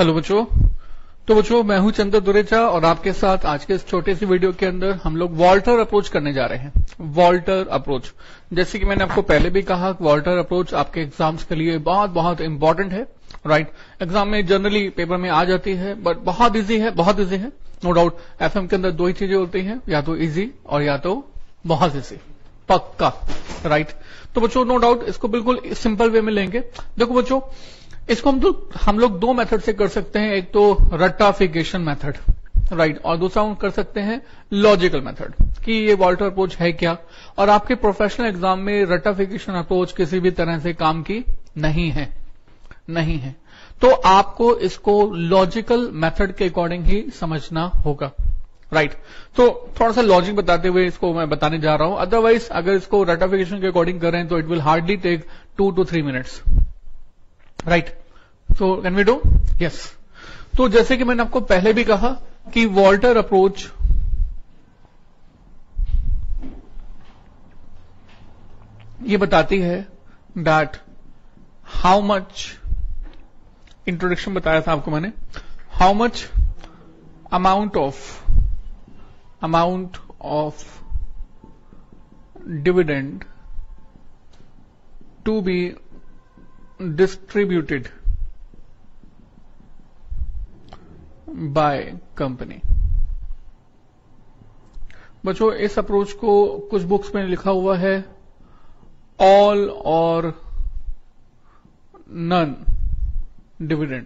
Hello बच्चों। तो बच्चों मैं हूं चंद्र दुरेचा और आपके साथ आज के इस छोटे सी वीडियो के अंदर हम लोग वॉल्टर अप्रोच करने जा रहे हैं। वॉल्टर अप्रोच, जैसे कि मैंने आपको पहले भी कहा, वॉल्टर अप्रोच आपके एग्जाम्स के लिए बहुत बहुत इंपॉर्टेंट है। राइट, एग्जाम में जनरली पेपर में आ जाती है, बट बहुत इजी है, बहुत इजी है, नो डाउट। एफएम के अंदर दो ही चीजें होती हैं, या तो इजी और या तो बहुत इजी, पक्का। राइट, तो बच्चों नो डाउट इसको बिल्कुल सिंपल वे में लेंगे। देखो बच्चों, इसको हम लोग दो मेथड से कर सकते हैं। एक तो रट्टाफिकेशन मेथड, राइट, और दूसरा हम कर सकते हैं लॉजिकल मेथड कि ये वॉल्टर अप्रोच है क्या। और आपके प्रोफेशनल एग्जाम में रट्टाफिकेशन अप्रोच किसी भी तरह से काम की नहीं है। तो आपको इसको लॉजिकल मेथड के अकॉर्डिंग ही समझना होगा। राइट, तो थोड़ा सा लॉजिक बताते हुए इसको मैं बताने जा रहा हूं। अदरवाइज अगर इसको रट्टाफिकेशन के अकॉर्डिंग करें तो it will hardly take 2 to 3 minutes. Right, so can we do? Yes. तो जैसे कि मैंने आपको पहले भी कहा कि वॉल्टर अप्रोच ये बताती है दैट हाउ मच, इंट्रोडक्शन बताया था आपको मैंने, how much amount of dividend to be distributed by company। बच्चों इस अप्रोच को कुछ बुक्स में लिखा हुआ है ऑल और नन डिविडेंड।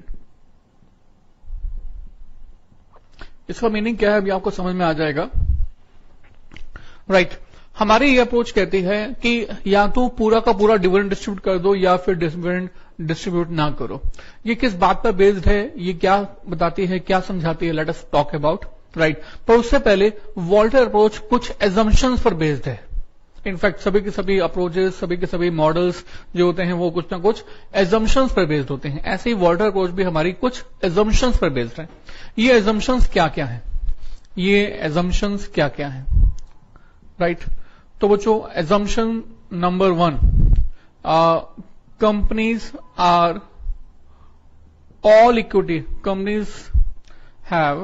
इसका मीनिंग क्या है अभी आपको समझ में आ जाएगा। राइट, हमारी ये अप्रोच कहती है कि या तो पूरा का पूरा डिविडेंड डिस्ट्रीब्यूट कर दो या फिर डिविडेंड डिस्ट्रीब्यूट ना करो। ये किस बात पर बेस्ड है, ये क्या बताती है, क्या समझाती है, let us talk about. Right, पर उससे पहले वॉल्टर अप्रोच कुछ एजम्पशंस पर बेस्ड है। इनफैक्ट सभी के सभी अप्रोचेस, सभी के सभी मॉडल्स जो होते हैं वो कुछ ना कुछ एजम्पशंस पर बेस्ड होते हैं। ऐसे ही वॉल्टर अप्रोच भी हमारी कुछ एजम्पशंस पर बेस्ड है। ये एजम्पशंस क्या क्या है? राइट, तो बच्चों assumption number 1, companies are all equity, companies have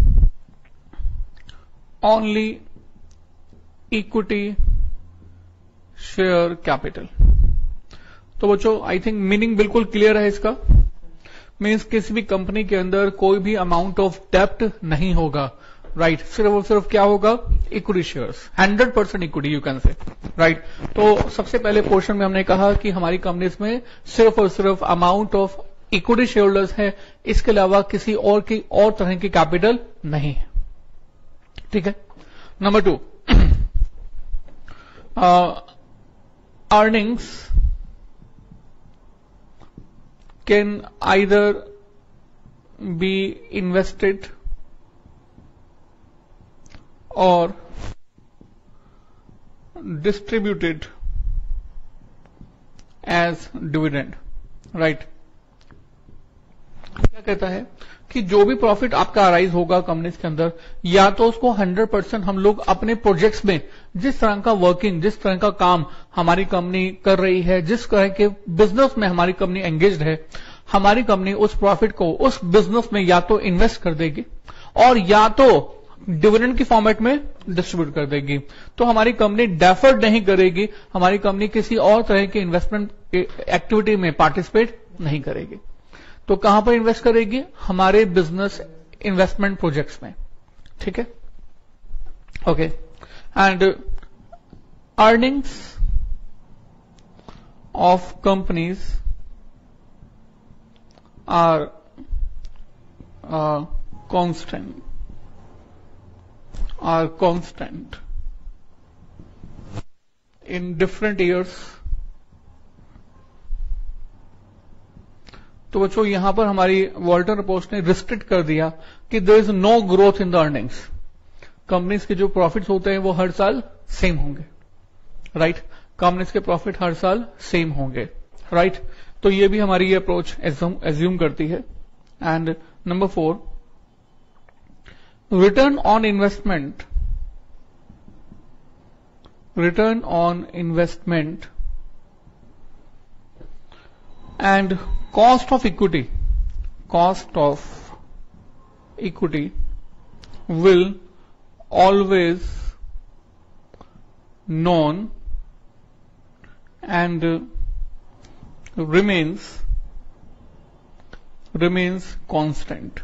only equity share capital। तो बच्चों आई थिंक मीनिंग बिल्कुल क्लियर है इसका। मीन्स किसी भी कंपनी के अंदर कोई भी अमाउंट ऑफ डेप्ट नहीं होगा। राइट, सिर्फ और सिर्फ क्या होगा, equity shares, 100% equity you can say. Right, तो सबसे पहले पोर्शन में हमने कहा कि हमारी कंपनीज में सिर्फ और सिर्फ amount of equity share holders है, इसके अलावा किसी और तरह की कैपिटल नहीं है। ठीक है। Number 2, earnings can either be invested or distributed as dividend। Right, क्या कहता है कि जो भी प्रॉफिट आपका अराइज होगा कंपनीज के अंदर, या तो उसको 100% हम लोग अपने प्रोजेक्ट्स में, जिस तरह का वर्किंग, जिस तरह का काम हमारी कंपनी कर रही है, जिस तरह के बिजनेस में हमारी कंपनी एंगेज्ड है, हमारी कंपनी उस प्रॉफिट को उस बिजनेस में या तो इन्वेस्ट कर देगी और या तो डिविडेंड की फॉर्मेट में डिस्ट्रीब्यूट कर देगी। तो हमारी कंपनी डेफर्ड नहीं करेगी, हमारी कंपनी किसी और तरह की इन्वेस्टमेंट एक्टिविटी में पार्टिसिपेट नहीं करेगी। तो कहां पर इन्वेस्ट करेगी, हमारे बिजनेस इन्वेस्टमेंट प्रोजेक्ट्स में। ठीक है, okay. And earnings of companies are constant in different years। तो बच्चों यहां पर हमारी वॉल्टर अप्रोच ने रिस्ट्रिक्ट कर दिया कि there is no growth in the earnings. Companies के जो प्रॉफिट्स होते हैं वो हर साल सेम होंगे। राइट, कंपनीज के प्रॉफिट हर साल सेम होंगे। राइट, तो ये भी हमारी ये अप्रोच एज्यूम करती है। And number 4, return on investment and cost of equity cost of equity will always known and remains constant.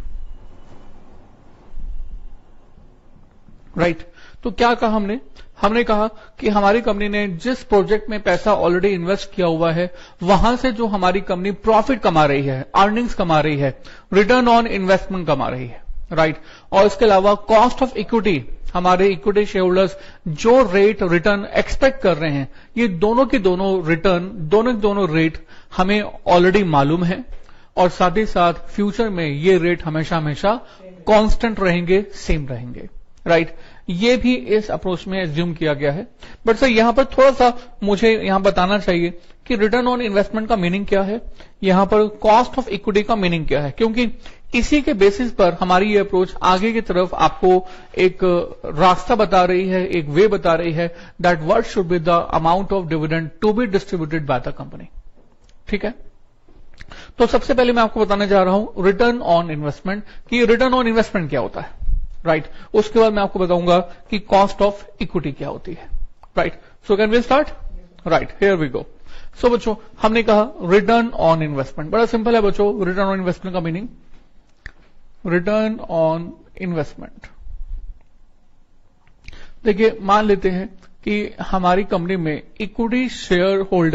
Right तो क्या कहा हमने कहा कि हमारी कंपनी ने जिस प्रोजेक्ट में पैसा ऑलरेडी इन्वेस्ट किया हुआ है वहां से जो हमारी कंपनी प्रॉफिट कमा रही है, अर्निंग्स कमा रही है, रिटर्न ऑन इन्वेस्टमेंट कमा रही है, राइट। और इसके अलावा कॉस्ट ऑफ इक्विटी, हमारे इक्विटी शेयर होल्डर्स जो रेट रिटर्न एक्सपेक्ट कर रहे हैं, ये दोनों के दोनों रिटर्न, दोनों रेट हमें ऑलरेडी मालूम है और साथ ही साथ फ्यूचर में ये रेट हमेशा कांस्टेंट रहेंगे, सेम रहेंगे, राइट। ये भी इस अप्रोच में एज्यूम किया गया है। बट सर यहां पर थोड़ा सा मुझे यहां बताना चाहिए कि रिटर्न ऑन इन्वेस्टमेंट का मीनिंग क्या है, यहां पर कॉस्ट ऑफ इक्विटी का मीनिंग क्या है, क्योंकि इसी के बेसिस पर हमारी ये अप्रोच आगे की तरफ आपको एक रास्ता बता रही है, एक वे बता रही है that what should be the amount of dividend to be distributed by the company. ठीक है, तो सबसे पहले मैं आपको बताने जा रहा हूं रिटर्न ऑन इन्वेस्टमेंट कि रिटर्न ऑन इन्वेस्टमेंट क्या होता है, राइट। उसके बाद मैं आपको बताऊंगा कि कॉस्ट ऑफ इक्विटी क्या होती है, right. So can we start, right, here we go. So बच्चों हमने कहा रिटर्न ऑन इन्वेस्टमेंट, बड़ा सिंपल है बच्चों। रिटर्न ऑन इन्वेस्टमेंट का मीनिंग, रिटर्न ऑन इन्वेस्टमेंट, देखिए मान लेते हैं कि हमारी कंपनी में इक्विटी शेयर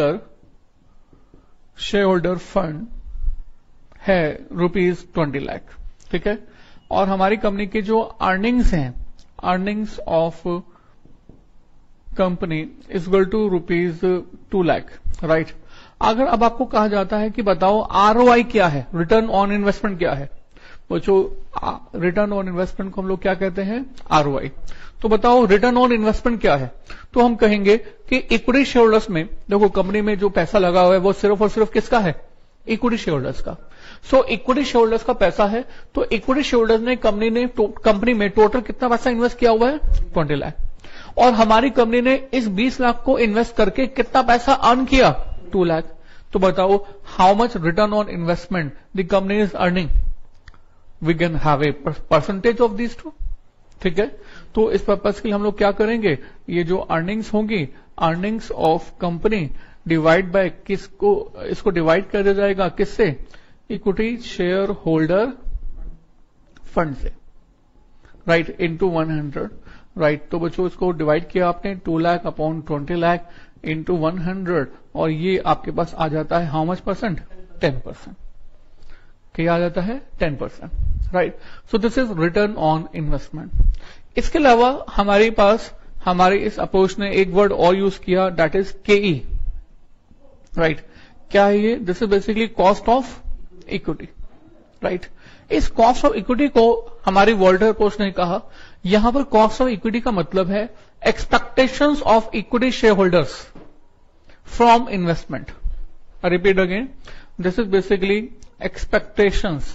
होल्डर फंड है ₹20 लाख, ठीक है, और हमारी कंपनी की जो अर्निंग्स हैं, earnings of company is equal to ₹2 lakh, right. अगर अब आपको कहा जाता है कि बताओ आरओआई क्या है, रिटर्न ऑन इन्वेस्टमेंट क्या है, बच्चों रिटर्न ऑन इन्वेस्टमेंट को हम लोग क्या कहते हैं, आरओआई। तो बताओ रिटर्न ऑन इन्वेस्टमेंट क्या है, तो हम कहेंगे कि इक्विटी शेयर होल्डर्स में, देखो कंपनी में जो पैसा लगा हुआ है वो सिर्फ और सिर्फ किसका है, इक्विटी शेयर होल्डर्स का। सो इक्विटी शेयर होल्डर्स का पैसा है, तो इक्विटी शेयर होल्डर्स ने कंपनी में टोटल कितना पैसा इन्वेस्ट किया हुआ है, 20 लाख, और हमारी कंपनी ने इस 20 लाख को इन्वेस्ट करके कितना पैसा अर्न किया, 2 लाख। तो बताओ how much return on investment the company is earning, we can have a percentage of this too, ठीक है। तो इस पर्पज के लिए हम लोग क्या करेंगे, ये जो अर्निंग्स होंगी, earnings of company divide by किसको, इसको डिवाइड कर दिया जाएगा किससे, इक्विटी शेयर होल्डर फंड से, राइट, इनटू 100, राइट। तो बच्चों इसको डिवाइड किया आपने 2 लाख अपॉन 20 लाख इंटू 100, और ये आपके पास आ जाता है हाउ मच परसेंट, 10%। क्या आ जाता है, 10%, right. So this is return on investment. इसके अलावा हमारे पास हमारे इस अप्रोच ने एक वर्ड और यूज किया, दैट इज केई, राइट। क्या है ये, this is basically cost of equity, right. इस कॉस्ट ऑफ इक्विटी को हमारी वॉल्टर अप्रोच ने कहा, यहां पर कॉस्ट ऑफ इक्विटी का मतलब है expectations of equity share holders from investment. I repeat again, this is basically expectations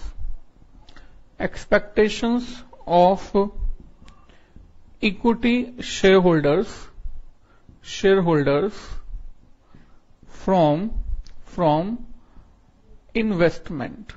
of equity shareholders from investment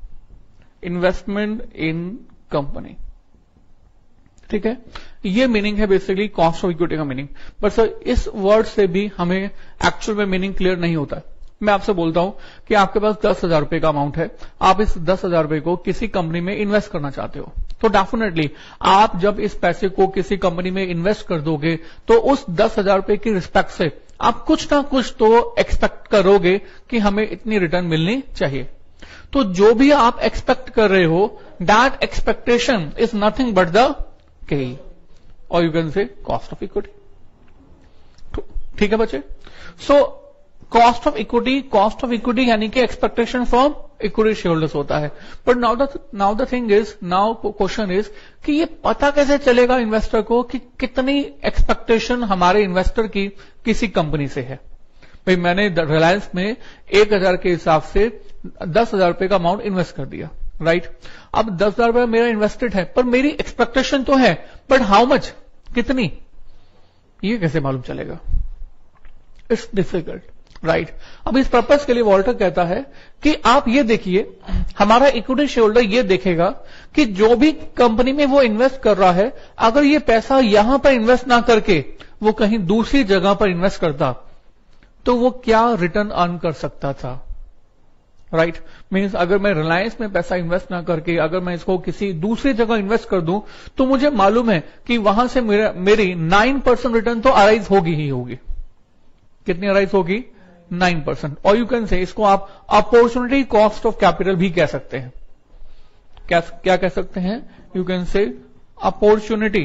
in company, ठीक है। ये मीनिंग है बेसिकली कॉस्ट ऑफ इक्विटी का मीनिंग। पर सर इस वर्ड से भी हमें एक्चुअल में मीनिंग क्लियर नहीं होता है। मैं आपसे बोलता हूं कि आपके पास 10,000 रुपए का अमाउंट है, आप इस 10,000 रुपए को किसी कंपनी में इन्वेस्ट करना चाहते हो, तो डेफिनेटली आप जब इस पैसे को किसी कंपनी में इन्वेस्ट कर दोगे तो उस 10,000 रुपए की रिस्पेक्ट से आप कुछ ना कुछ तो एक्सपेक्ट करोगे कि हमें इतनी रिटर्न मिलनी चाहिए। तो जो भी आप एक्सपेक्ट कर रहे हो, that expectation is nothing but the K, और you can say cost of equity. ठीक है बच्चे। सो कॉस्ट ऑफ इक्विटी यानी कि expectation from equity share holders होता है। But now the thing is, now question is कि ये पता कैसे चलेगा इन्वेस्टर को कि कितनी एक्सपेक्टेशन हमारे इन्वेस्टर की किसी कंपनी से है। भाई मैंने रिलायंस में 1,000 के हिसाब से 10,000 रुपए का अमाउंट इन्वेस्ट कर दिया, राइट। अब 10,000 रुपए मेरा इन्वेस्टेड है, पर मेरी एक्सपेक्टेशन तो है, बट हाउ मच, कितनी, ये कैसे मालूम चलेगा, इट्स डिफिकल्ट, राइट। अब इस पर्पस के लिए वॉल्टर कहता है कि आप ये देखिए, हमारा इक्विटी शेयर होल्डर ये देखेगा कि जो भी कंपनी में वो इन्वेस्ट कर रहा है, अगर ये पैसा यहां पर इन्वेस्ट ना करके वो कहीं दूसरी जगह पर इन्वेस्ट करता तो वो क्या रिटर्न अर्न कर सकता था। राइट मीन्स अगर मैं रिलायंस में पैसा इन्वेस्ट ना करके अगर मैं इसको किसी दूसरी जगह इन्वेस्ट कर दूं तो मुझे मालूम है कि वहां से मेरी 9% रिटर्न तो अराइज होगी ही होगी। कितनी अराइज होगी? 9%। और यू कैन से इसको आप अपॉर्चुनिटी कॉस्ट ऑफ कैपिटल भी कह सकते हैं। क्या कह सकते हैं? You can say opportunity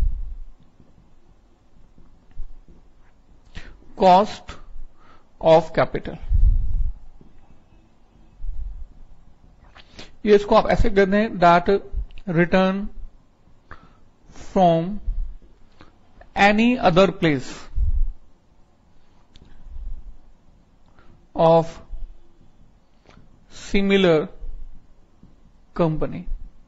cost of capital. ये इसको आप ऐसे कहते हैं that return from any other place of similar company.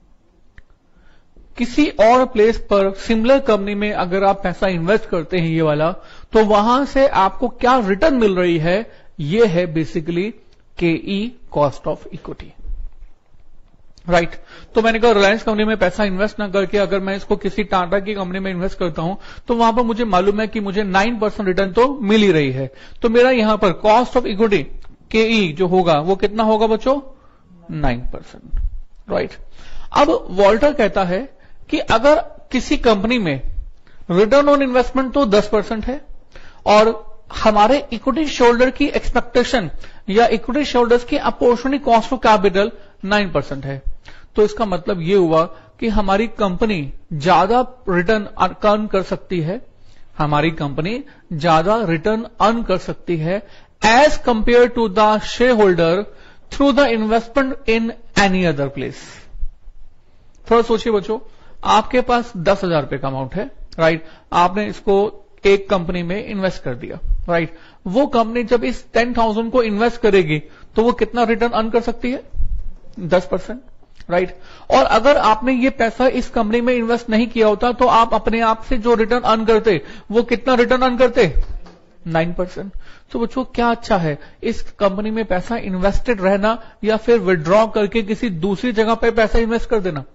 किसी और प्लेस पर सिमिलर कंपनी में अगर आप पैसा इन्वेस्ट करते हैं ये वाला, तो वहां से आपको क्या रिटर्न मिल रही है, ये है बेसिकली केई कॉस्ट ऑफ इक्विटी। राइट तो मैंने कहा रिलायंस कंपनी में पैसा इन्वेस्ट ना करके अगर मैं इसको किसी टाटा की कंपनी में इन्वेस्ट करता हूं तो वहां पर मुझे मालूम है कि मुझे 9% रिटर्न तो मिल ही रही है। तो मेरा यहां पर कॉस्ट ऑफ इक्विटी केई जो होगा वो कितना होगा बच्चों? 9%। राइट अब वॉल्टर कहता है कि अगर किसी कंपनी में रिटर्न ऑन इन्वेस्टमेंट तो 10% है और हमारे इक्विटी शेयरहोल्डर की एक्सपेक्टेशन या इक्विटी शेयरहोल्डर्स की अपॉर्चुनिटी कॉस्ट ऑफ कैपिटल 9% है, तो इसका मतलब यह हुआ कि हमारी कंपनी ज्यादा रिटर्न अर्न कर सकती है, हमारी कंपनी ज्यादा रिटर्न अर्न कर सकती है as compare to the share holder through the investment in any other place. थोड़ा सोचिए बच्चों, आपके पास 10,000 रुपए का अमाउंट है। राइट आपने इसको एक कंपनी में इन्वेस्ट कर दिया। राइट वो कंपनी जब इस 10,000 को इन्वेस्ट करेगी तो वो कितना रिटर्न अर्न कर सकती है? 10%। राइट और अगर आपने ये पैसा इस कंपनी में इन्वेस्ट नहीं किया होता तो आप अपने आप से जो रिटर्न अर्न करते वो कितना रिटर्न अर्न करते? 9%। तो बच्चों क्या अच्छा है, इस कंपनी में पैसा इन्वेस्टेड रहना या फिर विड्रॉ करके किसी दूसरी जगह पर पैसा इन्वेस्ट कर देना?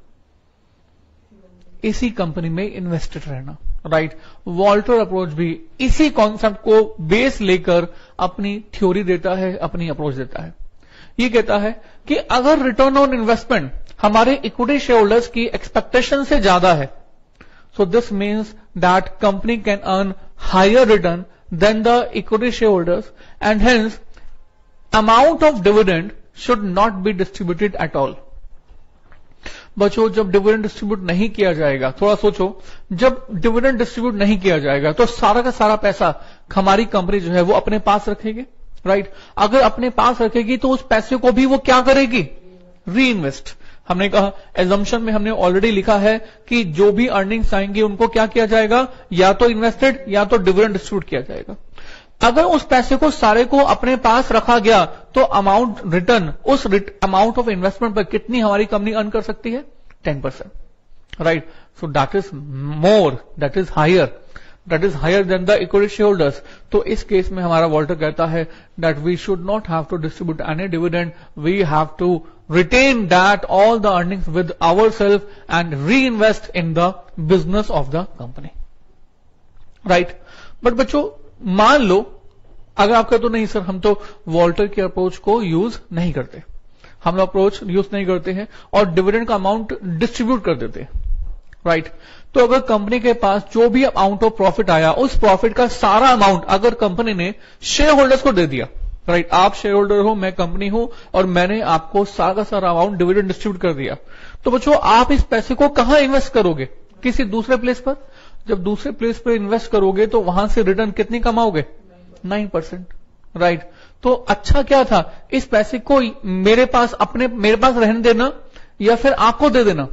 इसी कंपनी में इन्वेस्टेड रहना। राइट वॉल्टर अप्रोच भी इसी कॉन्सेप्ट को बेस लेकर अपनी थ्योरी देता है, अपनी अप्रोच देता है। ये कहता है कि अगर रिटर्न ऑन इन्वेस्टमेंट हमारे इक्विटी शेयर होल्डर्स की एक्सपेक्टेशन से ज्यादा है, so this means that company can earn higher return than the equity share holders and hence amount of dividend should not be distributed at all. बच्चों जब dividend distribute नहीं किया जाएगा, थोड़ा सोचो, जब डिविडेंड डिस्ट्रीब्यूट नहीं किया जाएगा तो सारा का सारा पैसा हमारी कंपनी जो है वो अपने पास रखेगी। राइट अगर अपने पास रखेगी तो उस पैसे को भी वो क्या करेगी? री इन्वेस्ट। हमने कहा एजम्पशन में हमने ऑलरेडी लिखा है कि जो भी अर्निंग्स आएंगी उनको क्या किया जाएगा? या तो इन्वेस्टेड या तो डिविडेंड डिस्ट्रीब्यूट किया जाएगा। अगर उस पैसे को सारे को अपने पास रखा गया तो अमाउंट रिटर्न उस अमाउंट ऑफ इन्वेस्टमेंट पर कितनी हमारी कंपनी अर्न कर सकती है? 10%। Right so that is more, that is higher than the equity share holders. तो इस केस में हमारा वॉल्टर कहता है that we should not have to distribute any dividend, we have to retain that all the earnings with our self and reinvest in the business of the company. Right but बच्चों मान लो अगर आप कहते हो नहीं sir हम तो Walter की अप्रोच को यूज नहीं करते, हम लोग अप्रोच यूज नहीं करते हैं और डिविडेंड का अमाउंट डिस्ट्रीब्यूट कर देते हैं। राइट तो अगर कंपनी के पास जो भी अमाउंट ऑफ प्रॉफिट आया उस प्रॉफिट का सारा अमाउंट अगर कंपनी ने शेयर होल्डर्स को दे दिया, राइट आप शेयर होल्डर हो, मैं कंपनी हूं और मैंने आपको सारा का सारा अमाउंट डिविडेंड डिस्ट्रीब्यूट कर दिया, तो बच्चों आप इस पैसे को कहां इन्वेस्ट करोगे? किसी दूसरे प्लेस पर। जब दूसरे प्लेस पर इन्वेस्ट करोगे तो वहां से रिटर्न कितनी कमाओगे? 9%। राइट तो अच्छा क्या था, इस पैसे को मेरे पास रहने देना या फिर आपको दे देना?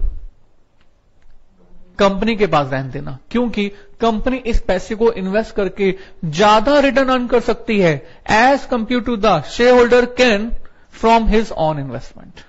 कंपनी के पास रहने देना, क्योंकि कंपनी इस पैसे को इन्वेस्ट करके ज्यादा रिटर्न अर्न कर सकती है as compare to the share holder can from his own investment.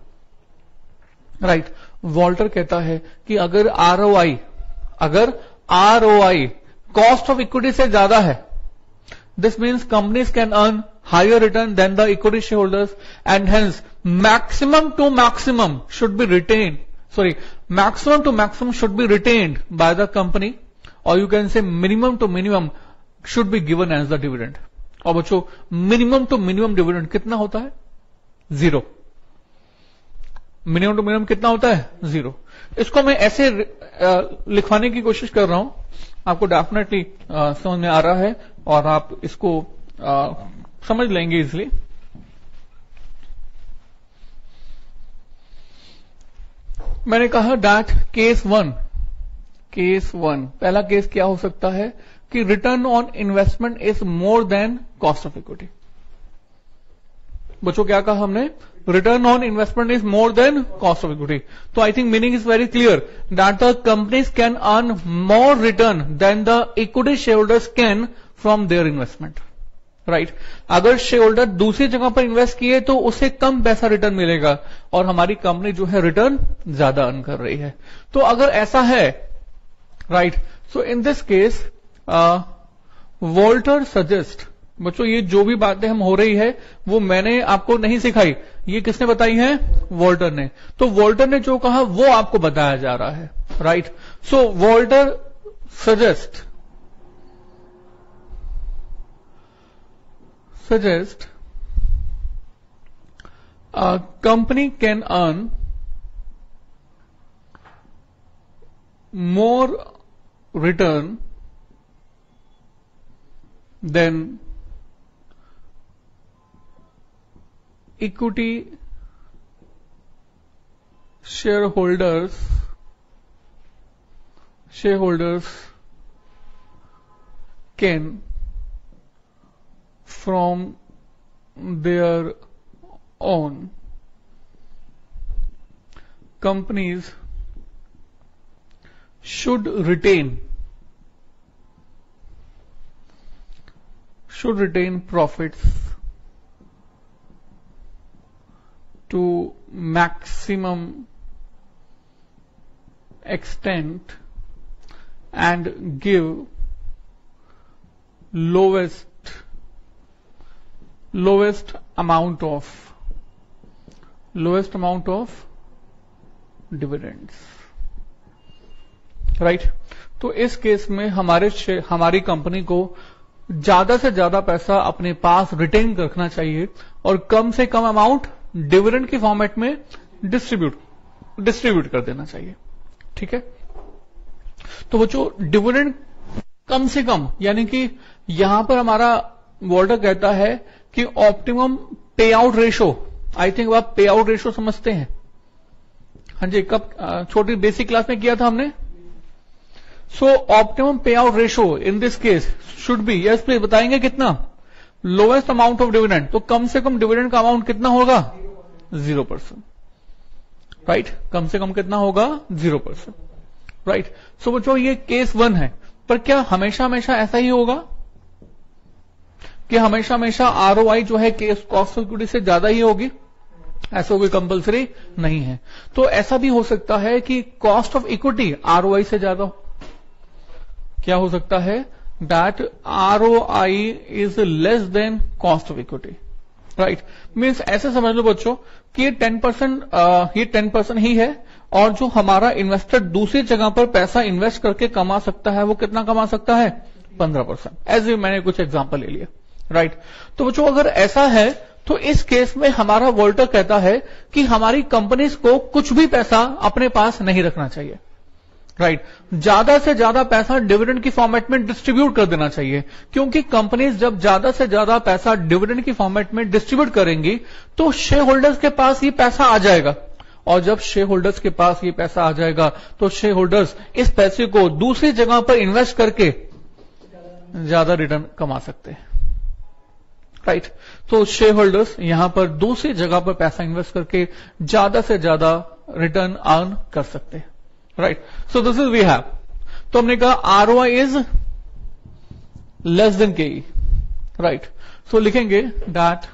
Right Walter कहता है कि अगर आरओआई कॉस्ट ऑफ इक्विटी से ज्यादा है, This means companies can earn higher return than the equity shareholders, and hence maximum to maximum should be retained. Maximum to maximum should be retained by the company, or you can say minimum to minimum should be given as the dividend. और बच्चों minimum to minimum dividend कितना होता है? 0. Minimum to minimum कितना होता है? 0. इसको मैं ऐसे लिखवाने की कोशिश कर रहा हूं, आपको डेफिनेटली समझ में आ रहा है और आप इसको समझ लेंगे इजिली. मैंने कहा दैट केस 1 पहला केस क्या हो सकता है कि return on investment is more than cost of equity. बच्चों क्या कहा हमने? Return on investment is more than cost of equity. तो I think meaning is very clear that the companies can earn more return than the equity share holders can from their investment. Right. अगर share holder दूसरी जगह पर invest किए तो उसे कम पैसा return मिलेगा और हमारी कंपनी जो है रिटर्न ज्यादा अर्न कर रही है. तो अगर ऐसा है, right, so in this case Walter suggest. बच्चों ये जो भी बातें हम हो रही है वो मैंने आपको नहीं सिखाई, ये किसने बताई है? वॉल्टर ने. तो वॉल्टर ने जो कहा वो आपको बताया जा रहा है. Right. So Walter suggest a company can earn more return than equity shareholders can from their own. Companies should retain profits to maximum extent and give lowest amount of dividends. Right. तो इस case में हमारी company को ज्यादा से ज्यादा पैसा अपने पास रिटेन रखना चाहिए और कम से कम अमाउंट डिविडेंड के फॉर्मेट में डिस्ट्रीब्यूट कर देना चाहिए. ठीक है. तो बच्चों डिविडेंड कम से कम, यानी कि यहां पर हमारा वॉल्टर कहता है कि optimum pay out ratio. I think आप पे आउट रेशो समझते हैं. हाँ जी, कब छोटी बेसिक क्लास में किया था हमने. So optimum pay out ratio in this case should be, yes please बताएंगे कितना? Lowest amount of dividend. तो कम से कम डिविडेंड का अमाउंट कितना होगा? 0%. राइट. कम से कम कितना होगा? 0%. राइट. सो बच्चों ये केस 1 है. पर क्या हमेशा ऐसा ही होगा कि हमेशा आरओआई जो है केस कॉस्ट ऑफ इक्विटी से ज्यादा ही होगी? ऐसा कोई कंपलसरी नहीं है. तो ऐसा भी हो सकता है कि कॉस्ट ऑफ इक्विटी आरओआई से ज्यादा हो. क्या हो सकता है? That ROI is less than cost of equity. Right. Means ऐसे समझ लो बच्चों कि ये 10% ही है और जो हमारा इन्वेस्टर दूसरी जगह पर पैसा इन्वेस्ट करके कमा सकता है वो कितना कमा सकता है? 15%. ऐसे मैंने कुछ एग्जांपल ले लिए. राइट. तो बच्चों अगर ऐसा है तो इस केस में हमारा वॉल्टर कहता है कि हमारी कंपनीज को कुछ भी पैसा अपने पास नहीं रखना चाहिए. राइट. ज्यादा से ज्यादा पैसा डिविडेंड की फॉर्मेट में डिस्ट्रीब्यूट कर देना चाहिए, क्योंकि कंपनीज जब ज्यादा से ज्यादा पैसा डिविडेंड की फॉर्मेट में डिस्ट्रीब्यूट करेंगी तो शेयर होल्डर्स के पास ये पैसा आ जाएगा और जब शेयर होल्डर्स के पास ये पैसा आ जाएगा तो शेयर होल्डर्स इस पैसे को दूसरी जगह पर इन्वेस्ट करके ज्यादा रिटर्न कमा सकते हैं. राइट. तो शेयर होल्डर्स यहां पर दूसरी जगह पर पैसा इन्वेस्ट करके ज्यादा से ज्यादा रिटर्न अर्न कर सकते हैं. Right. So this is we have. तो हमने कहा ROI is less than Ke. Right. So लिखेंगे that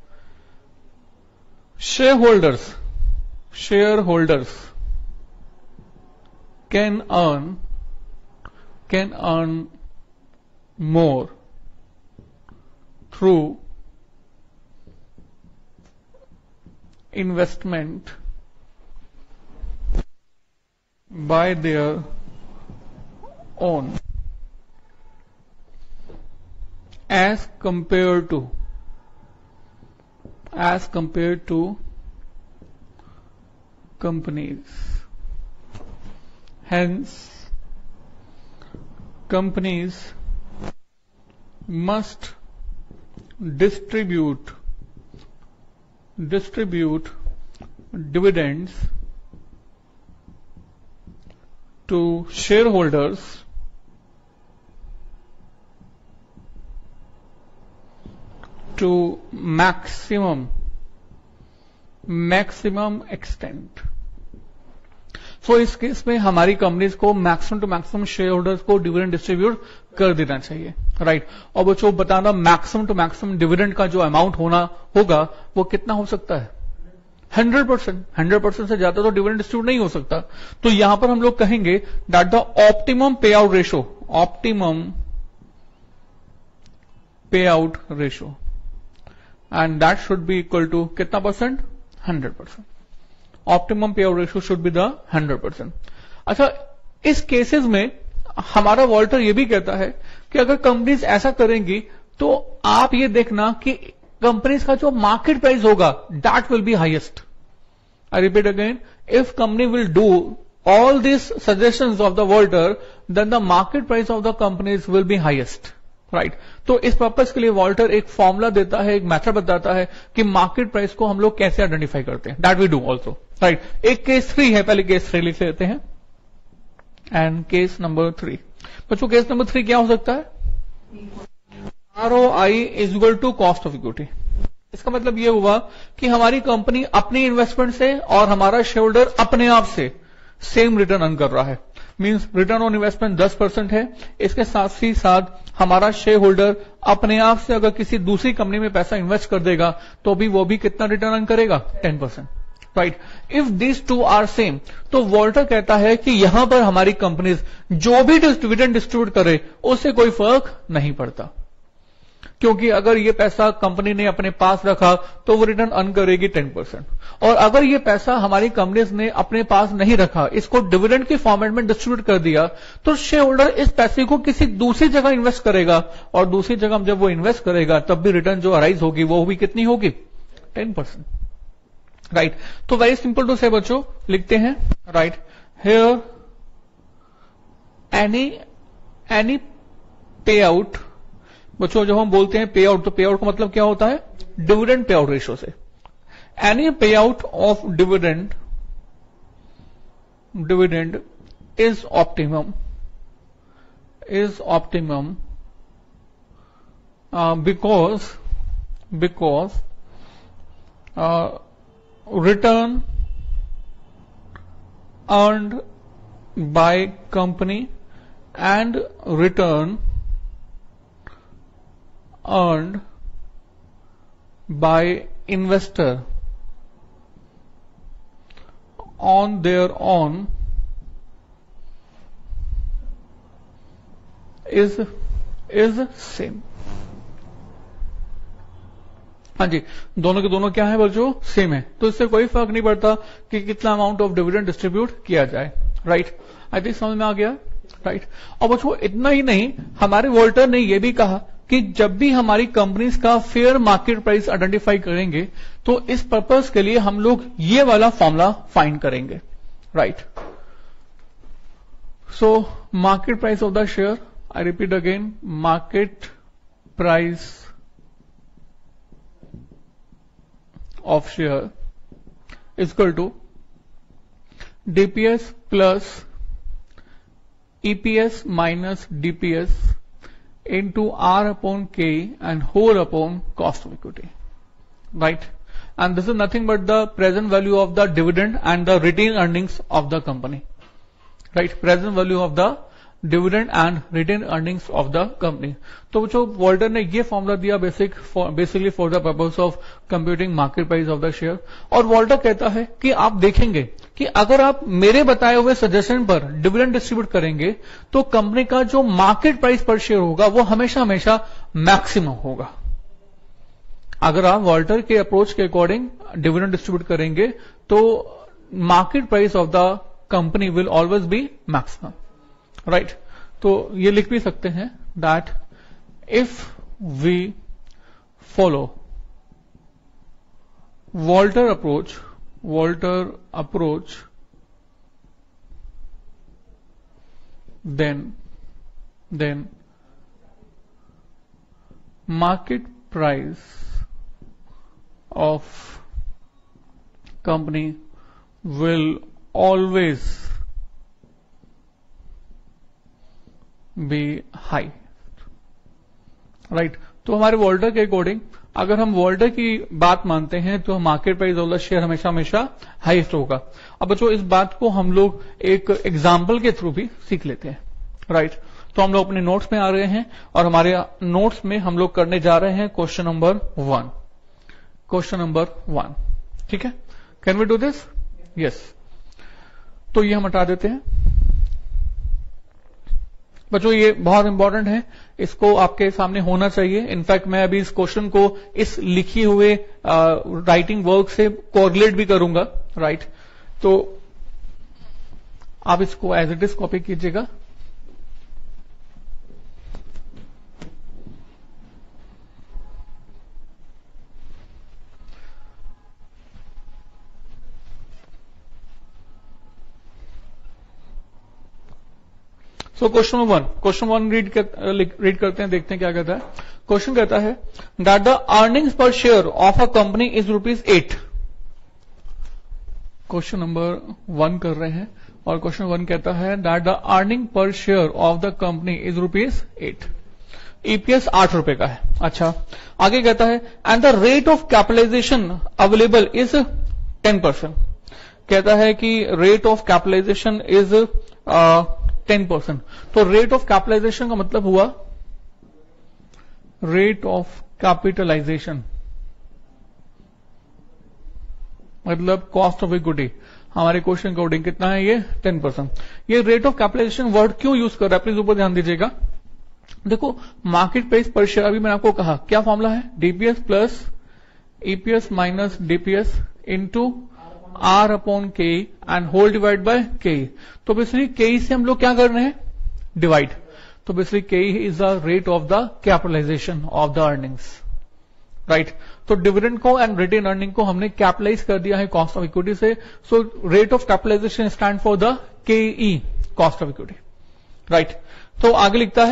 share holders can earn more through investment by their own as compared to companies. Hence, companies must distribute dividends to shareholders to maximum extent. So इस case में हमारी companies को maximum to maximum share holders को dividend distribute कर देना चाहिए, right. और बच्चों बताना मैक्सिमम टू मैक्सिमम डिविडेंड का जो अमाउंट होगा वो कितना हो सकता है? 100%। 100% से ज्यादा तो डिविडेंड डिस्ट्रीब्यूट नहीं हो सकता। तो यहां पर हम लोग कहेंगे that the optimum pay out ratio and that should be equal to कितना percent? 100%। Optimum pay out ratio should be the 100%। अच्छा, इस केसेस में हमारा वॉल्टर ये भी कहता है कि अगर कंपनीज ऐसा करेंगी तो आप ये देखना कि कंपनीज का जो मार्केट प्राइस होगा that will be highest. I repeat again, if company will do all this suggestions of the Walter then the market price of the companies will be highest, right. तो इस purpose के लिए Walter एक formula देता है, एक method बताता है कि मार्केट प्राइस को हम लोग कैसे आइडेंटिफाई करते हैं। That we do also, right. एक केस 3 है, पहले केस 3 लिख लेते हैं। एंड केस नंबर 3, बच्चों केस नंबर 3 क्या हो सकता है? ROI is equal to cost of equity. इसका मतलब यह हुआ कि हमारी कंपनी अपनी इन्वेस्टमेंट से और हमारा शेयर होल्डर अपने आप से सेम रिटर्न अर्न कर रहा है। मींस रिटर्न ऑन इन्वेस्टमेंट 10% है। इसके साथ ही साथ हमारा शेयर होल्डर अपने आप से अगर किसी दूसरी कंपनी में पैसा इन्वेस्ट कर देगा तो भी वो भी कितना रिटर्न अर्न करेगा? 10%, right. If this two are same, तो वॉल्टर कहता है कि यहां पर हमारी कंपनीज जो भी डिविडेंड डिस्ट्रीब्यूट करे उससे कोई फर्क नहीं पड़ता, क्योंकि अगर ये पैसा कंपनी ने अपने पास रखा तो वो रिटर्न अर्न करेगी 10%, और अगर ये पैसा हमारी कंपनीज ने अपने पास नहीं रखा, इसको डिविडेंड के फॉर्मेट में डिस्ट्रीब्यूट कर दिया, तो शेयर होल्डर इस पैसे को किसी दूसरी जगह इन्वेस्ट करेगा, और दूसरी जगह जब वो इन्वेस्ट करेगा तब भी रिटर्न जो अराइज होगी वो भी कितनी होगी? 10%, राइट। तो वेरी सिंपल टू से बच्चों लिखते हैं, right, here any pay out. बच्चों जब हम बोलते हैं पे आउट, तो पे आउट का मतलब क्या होता है? डिविडेंड पे आउट रेशियो से। Any pay out of dividend is optimum because return earned by company and return earned by investor on their own is same। हाँ जी, दोनों के दोनों क्या है बच्चों? सेम है। तो इससे कोई फर्क नहीं पड़ता कि कितना अमाउंट ऑफ डिविडेंड डिस्ट्रीब्यूट किया जाए, राइट। आई थिंक समझ में आ गया, राइट। और बच्चों इतना ही नहीं, हमारे वॉल्टर ने यह भी कहा कि जब भी हमारी कंपनीज का फेयर मार्केट प्राइस आइडेंटिफाई करेंगे तो इस पर्पस के लिए हम लोग ये वाला फॉर्मूला फाइंड करेंगे, right. So market price of the share, I repeat again, market price of share is equal to DPS plus EPS minus DPS into R upon K and whole upon cost of equity, right? And this is nothing but the present value of the dividend and the retained earnings of the company, right? Present value of the dividend and retain earnings of the company. तो जो Walter ने ये formula दिया basically for the purpose of computing market price of the share. और Walter कहता है कि आप देखेंगे कि अगर आप मेरे बताए हुए सजेशन पर डिविडेंड डिस्ट्रीब्यूट करेंगे तो कंपनी का जो मार्केट प्राइस पर शेयर होगा वो हमेशा हमेशा मैक्सिमम होगा, अगर आप वॉल्टर के अप्रोच के अकॉर्डिंग डिविडेंड डिस्ट्रीब्यूट करेंगे तो market price of the company will always be maximum, right. तो ये लिख भी सकते हैं that if we follow Walter approach then market price of company will always be high, right. तो हमारे वॉल्टर के अकॉर्डिंग अगर हम वॉल्टर की बात मानते हैं तो market price of the share हमेशा हमेशा हाईएस्ट होगा। अब बच्चों इस बात को हम लोग एक एग्जाम्पल के थ्रू भी सीख लेते हैं, राइट। तो हम लोग अपने नोट्स में आ रहे हैं और हमारे नोट्स में हम लोग करने जा रहे हैं क्वेश्चन नंबर 1, ठीक है। Can we do this? Yes. तो ये हम हटा देते हैं बच्चों, ये बहुत इंपॉर्टेंट है, इसको आपके सामने होना चाहिए। इनफैक्ट मैं अभी इस क्वेश्चन को इस लिखी हुए राइटिंग वर्क से कोरिलेट भी करूंगा, राइट। तो आप इसको एज इट इज कॉपी कीजिएगा। तो क्वेश्चन वन रीड करते हैं, देखते हैं क्या कहता है। क्वेश्चन कहता है that the earnings per share of a company is ₹8। Question number 1 कर रहे हैं और क्वेश्चन 1 कहता है that the earning per share of the company is ₹8। EPS 8 रुपए का है। अच्छा, आगे कहता है and the rate of capitalization available is 10%। कहता है कि रेट ऑफ कैपिटलाइजेशन इज 10%। तो रेट ऑफ कैपिटलाइजेशन का मतलब हुआ रेट ऑफ कैपिटलाइजेशन मतलब कॉस्ट ऑफ इक्विटी। हमारे क्वेश्चन अकॉर्डिंग कितना है ये 10%। ये रेट ऑफ कैपिटलाइजेशन वर्ड क्यों यूज कर रहा है प्लीज ऊपर ध्यान दीजिएगा। देखो मार्केट प्राइस पर शेयर, अभी मैंने आपको कहा क्या फॉर्मूला है, DPS plus EPS minus DPS into R upon K and whole divide by K. तो बेसिकली के से हम लोग क्या कर रहे हैं, डिवाइड। तो basically K is the rate of the capitalization of the earnings, right. तो डिविडेंड को एंड रिटेन अर्निंग को हमने कैपिटलाइज कर दिया है कॉस्ट ऑफ इक्विटी से। So rate of capitalisation stand for the K cost of equity, right. तो आगे लिखता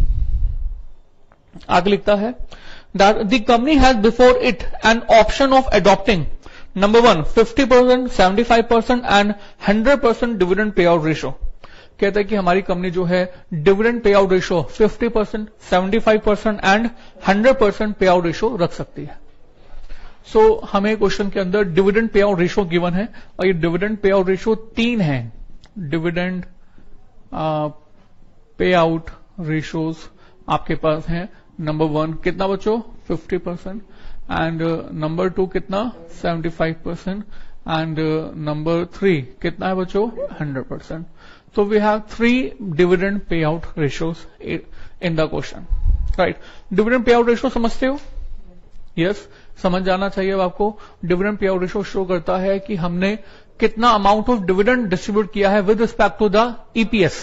है that the company has before it an option of adopting number 1 50%, 75% and 100% dividend pay out ratio. कहता है कि हमारी company जो है dividend pay out ratio 50%, 75% and 100% पे आउट रेशो रख सकती है। सो हमें क्वेश्चन के अंदर dividend pay out ratio given है और ये डिविडेंड पे आउट रेशो 3 है। डिविडेंड पे आउट रेशोज आपके पास है। नंबर 1 कितना बच्चों 50% एंड नंबर 2 कितना 75% एंड नंबर 3 कितना है बच्चों 100%। तो we have 3 dividend pay out ratios in the question, right. Dividend pay out ratio समझते हो? यस, समझ जाना चाहिए अब आपको। Dividend pay out ratio show करता है कि हमने कितना अमाउंट ऑफ डिविडेंड डिस्ट्रीब्यूट किया है with respect to the EPS.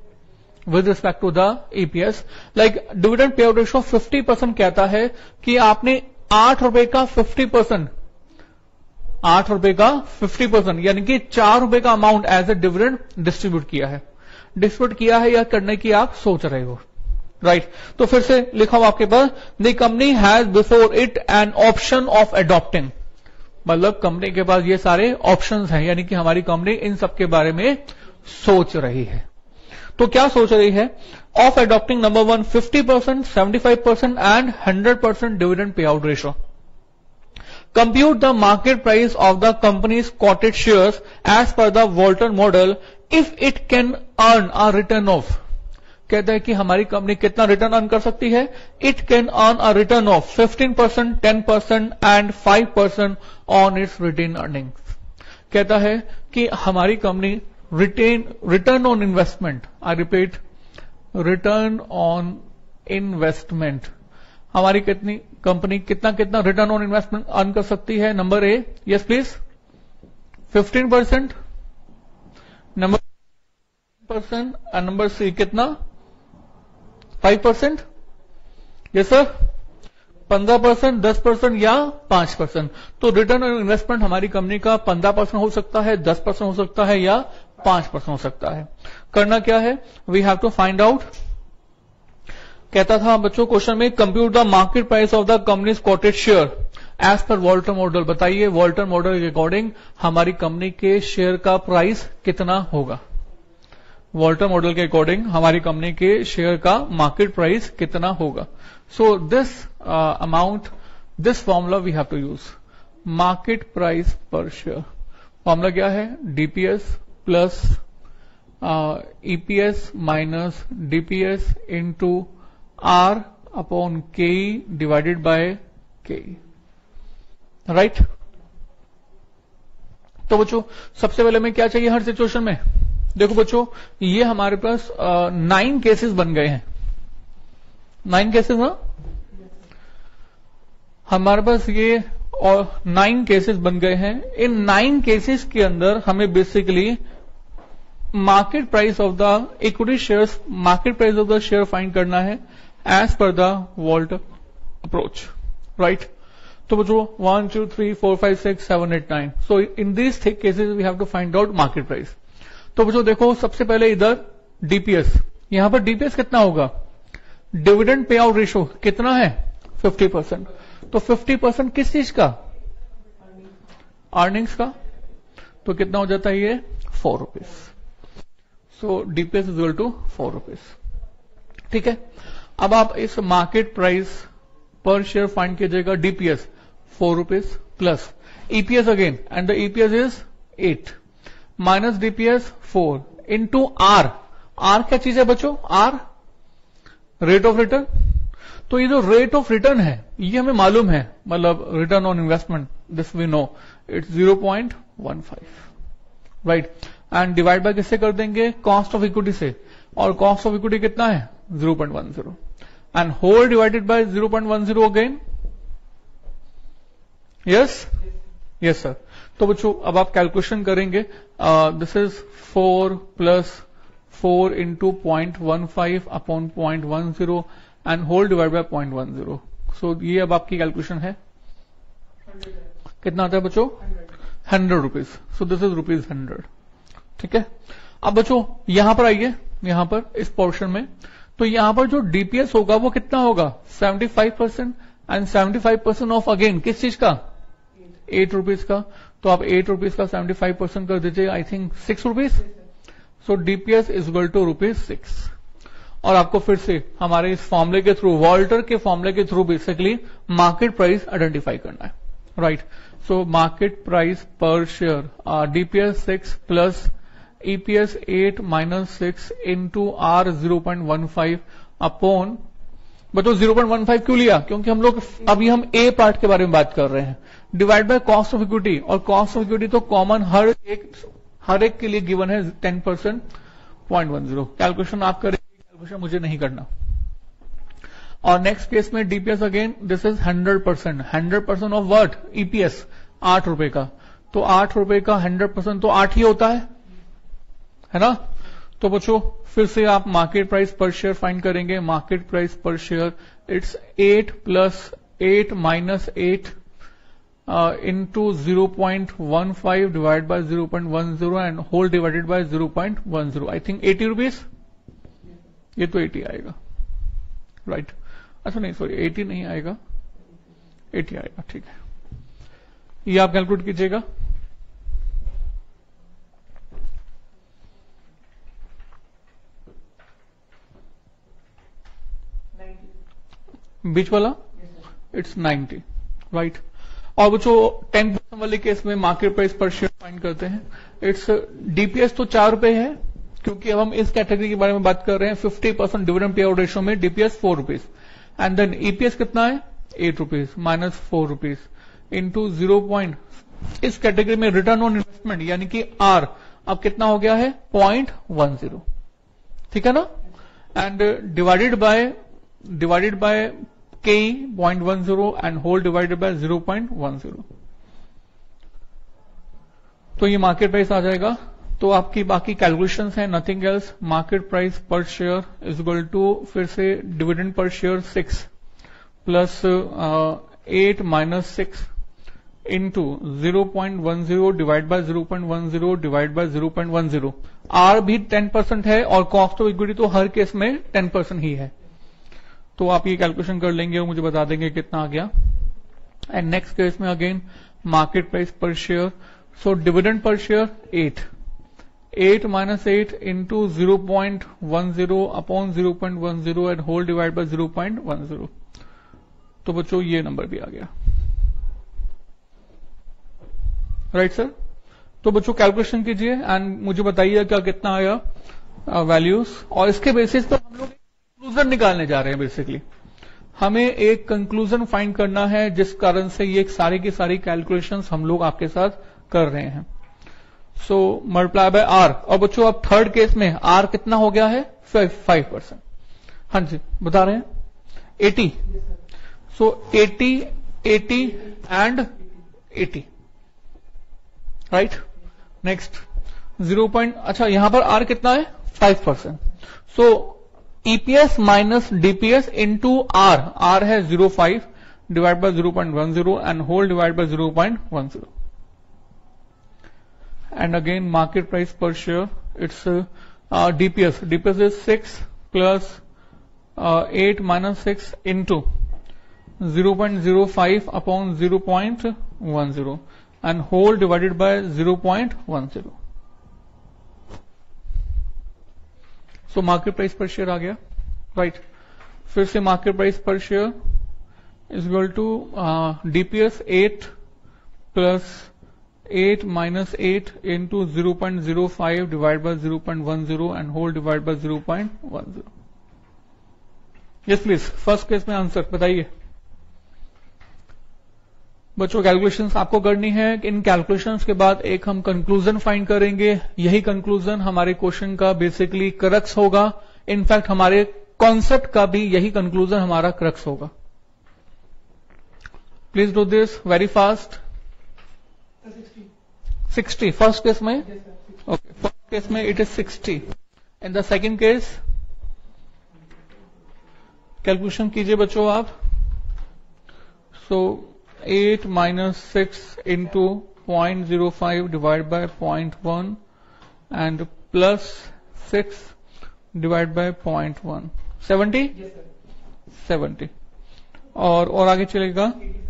Like dividend pay out ratio 50% कहता है कि आपने 8 रुपए का 50%, 8 रुपए का 50% यानी कि 4 रुपए का amount as a dividend distribute किया है या करने की आप सोच रहे हो, राइट। तो फिर से लिखा हुआ आपके पास the company has before it an option of adopting, मतलब कंपनी के पास ये सारे ऑप्शंस हैं, यानी कि हमारी कंपनी इन सब के बारे में सोच रही है। तो क्या सोच रही है, of adopting number 1 50%, 75% and 100% dividend pay out ratio. Compute the market price of the company's quoted shares as per the Walter model if it can earn a return of. कहता है कि हमारी कंपनी कितना रिटर्न अर्न कर सकती है, it can earn a return of 15%, 10% and 5% on its retained earnings. कहता है कि हमारी company return on investment, I repeat return on investment, हमारी कितनी कंपनी कितना कितना रिटर्न ऑन इन्वेस्टमेंट अर्न कर सकती है? Number A, yes please, 15%, number % और नंबर सी कितना? 5%, यस सर, 15%, 10% या 5%। तो रिटर्न ऑन इन्वेस्टमेंट हमारी कंपनी का 15% हो सकता है, 10% हो सकता है या 5% हो सकता है। करना क्या है? We have to find out. कहता था बच्चों क्वेश्चन में, compute the market price of the company's quoted share as per Walter model. बताइए वॉल्टर मॉडल के अकॉर्डिंग हमारी कंपनी के शेयर का प्राइस कितना होगा? वॉल्टर मॉडल के अकॉर्डिंग हमारी कंपनी के शेयर का मार्केट प्राइस कितना होगा? So this amount, this formula we have to use. Market price per share formula क्या है? DPS plus EPS minus DPS into R upon K divided by K, right. तो बच्चों सबसे पहले हमें क्या चाहिए हर सिचुएशन में? देखो बच्चों, ये हमारे पास 9 केसेस बन गए हैं। 9 केसेस ना, हमारे पास ये और 9 केसेस बन गए हैं। इन 9 केसेस के अंदर हमें basically market price of the equity shares, market price of the share find करना है as per the Walter approach, right. तो बच्चों 1 2 3 4 5 6 7 8 9, so in these thick cases we have to find out market price. तो बच्चों देखो सबसे पहले इधर डीपीएस, यहां पर डीपीएस कितना होगा? डिविडेंड पे आउट रेशियो कितना है? 50%। तो 50% किस चीज का? अर्निंग्स का। तो कितना हो जाता है ये? 4 rupees. So DPS is equal to 4 rupees, ठीक है। अब आप इस market price per share find कीजिएगा। DPS 4 rupees plus EPS again, and the EPS is 8 minus DPS 4 into R. R क्या चीज है बच्चों? R rate of return. तो ये जो रेट ऑफ रिटर्न है ये हमें मालूम है, मतलब return on investment, this we know, it's 0.15, right. And divide by किससे कर देंगे? कॉस्ट ऑफ इक्विटी से, और कॉस्ट ऑफ इक्विटी कितना है? 0.10, and whole divided by 0.10 again, yes yes sir. तो बच्चों अब आप कैलकुलेशन करेंगे, this is 4 plus 4 into 0.15 upon 0.10 and whole divide by 0.10। So ये अब आपकी कैलकुलेशन है। कितना आता है बच्चों? 100 रुपीज। सो दिस इज ₹100, ठीक है। अब बच्चों यहां पर आइए, यहां पर इस पोर्शन में, तो यहां पर जो डीपीएस होगा वो कितना होगा? 75% एंड 75% ऑफ अगेन किस चीज का? 8 रुपीज का। तो आप 8 रुपीज का 75% कर दीजिए, I think 6 rupees. So DPS is equal to ₹6। और आपको फिर से हमारे इस फॉर्मूले के थ्रू, वॉल्टर के फॉर्मूले के through basically market price identify करना है, right. So market price per share DPS 6 plus EPS 8 minus 6 into R 0.15 upon, बच्चों 0.15 क्यों लिया? क्योंकि हम लोग अभी हम ए पार्ट के बारे में बात कर रहे हैं। Divide by cost of equity, और कॉस्ट ऑफ इक्विटी तो कॉमन हर एक के लिए गिवन है 10%, 0.10। कैलकुलेशन आप करेंगे, कैलकुलेशन मुझे नहीं करना। और नेक्स्ट केस में DPS again this is 100%, 100% of what? EPS 8 रुपए का। तो 8 रुपए का 100% तो 8 ही होता है ना। तो बच्चों फिर से आप market price per share find करेंगे। Market price per share it's 8 plus 8 minus 8 into 0.15 divide by 0.10 and whole divided by 0.10, I think 80 rupees. ये तो 80 आएगा, राइट। अच्छा नहीं, सॉरी 80 नहीं आएगा, 80 आएगा, ठीक है। ये आप कैलकुलेट कीजिएगा। बीच वाला इट्स 90, राइट। और बच्चों 10% वाले केस में market price per share find करते हैं। इट्स डीपीएस तो 4 रुपए है, क्योंकि अब हम इस कैटेगरी के बारे में बात कर रहे हैं। 50% डिविडेंड पे आउट रेशियो में DPS 4 rupees, and then EPS कितना है? 8 रुपीज माइनस 4 रुपीज इंटू 0. इस कैटेगरी में रिटर्न ऑन इन्वेस्टमेंट यानी कि आर अब कितना हो गया है? 0.10, ठीक है ना। And divided by k 0.10 and whole divided by 0.10. तो ये मार्केट प्राइस आ जाएगा. तो आपकी बाकी कैलकुलेशंस है nothing else. Market price per share is equal to फिर से dividend per share 6 plus 8 minus 6 into 0.10 divide by 0.10 divide by 0.10. R भी 10% है और कॉस्ट ऑफ इक्विटी तो हर केस में 10% ही है. तो आप ये कैलकुलेशन कर लेंगे और मुझे बता देंगे कितना आ गया. एंड नेक्स्ट केस में again market price per share. So dividend per share 8 minus 8 into 0.10 upon 0.10 and whole divided by 0.10. तो बच्चों ये नंबर भी आ गया. Right sir. तो बच्चों कैलकुलेशन कीजिए एंड मुझे बताइए क्या कितना आया वैल्यूज. और इसके बेसिस पर हम लोग कंक्लूजन निकालने जा रहे हैं. बेसिकली हमें एक कंक्लूजन फाइंड करना है जिस कारण से ये सारी की सारी कैलकुलेशंस हम लोग आपके साथ कर रहे हैं. So multiply by R. और बच्चों अब थर्ड केस में आर कितना हो गया है 5%. हाँ जी बता रहे हैं 80. So 80 and 80. राइट. नेक्स्ट 0. अच्छा यहां पर आर कितना है 5%. So EPS minus DPS into R है 0.5 divide by 0.10 and whole divide by 0.10. And again market price per share it's DPS is 6 plus 8 minus 6 into 0.05 upon 0.10 and whole divided by 0.10. So market price per share आ गया. Right. फिर से market price per share is equal to DPS 8 plus 8 minus 8 into 0.05 divided by 0.10 and whole divided by 0.10. Yes please. First case में answer बताइए. बच्चों calculations आपको करनी है. इन कैलकुलेशंस के बाद एक हम कंक्लूजन फाइंड करेंगे. यही कंक्लूजन हमारे क्वेश्चन का बेसिकली क्रक्स होगा. इनफैक्ट हमारे कॉन्सेप्ट का भी यही कंक्लूजन हमारा क्रक्स होगा. Please do this very fast. 60 first case में. ओके फर्स्ट केस में it is 60. In the second case calculation कीजिए बच्चों आप. So 8 minus 6 into 0.05 divide by 0.1 and plus 6 divide by 0.1. 70. और आगे चलेगा